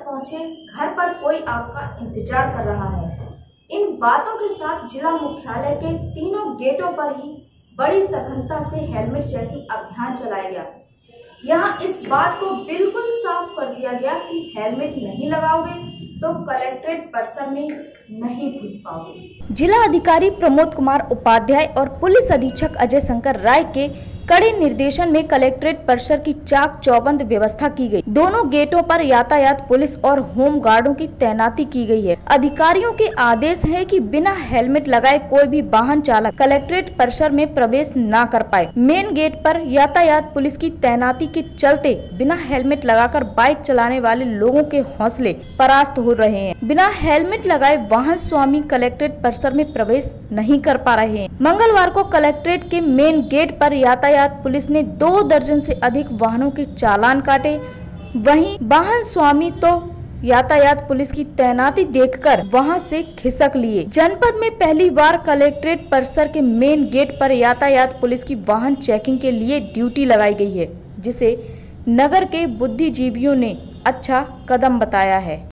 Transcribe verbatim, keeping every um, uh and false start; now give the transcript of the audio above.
पहुंचे, घर पर कोई आपका इंतजार कर रहा है। इन बातों के साथ जिला मुख्यालय के तीनों गेटों पर ही बड़ी सघनता से हेलमेट चेकिंग अभियान चलाया गया। यहाँ इस बात को बिल्कुल साफ कर दिया गया कि हेलमेट नहीं लगाओगे तो कलेक्ट्रेट परिसर में नहीं घुस पाओगे। जिला अधिकारी प्रमोद कुमार उपाध्याय और पुलिस अधीक्षक अजय शंकर राय के कड़े निर्देशन में कलेक्ट्रेट परिसर की चाक चौबंद व्यवस्था की गई। दोनों गेटों पर यातायात पुलिस और होम गार्डों की तैनाती की गई है। अधिकारियों के आदेश है कि बिना हेलमेट लगाए कोई भी वाहन चालक कलेक्ट्रेट परिसर में प्रवेश न कर पाए। मेन गेट पर यातायात पुलिस की तैनाती के चलते बिना हेलमेट लगाकर बाइक चलाने वाले लोगों के हौसले परास्त हो रहे हैं। बिना हेलमेट लगाए वाहन स्वामी कलेक्ट्रेट परिसर में प्रवेश नहीं कर पा रहे हैं। मंगलवार को कलेक्ट्रेट के मेन गेट पर यातायात पुलिस ने दो दर्जन से अधिक वाहनों के चालान काटे। वहीं वाहन स्वामी तो यातायात पुलिस की तैनाती देखकर वहां से खिसक लिए। जनपद में पहली बार कलेक्ट्रेट परिसर के मेन गेट पर यातायात पुलिस की वाहन चेकिंग के लिए ड्यूटी लगाई गई है, जिसे नगर के बुद्धिजीवियों ने अच्छा कदम बताया है।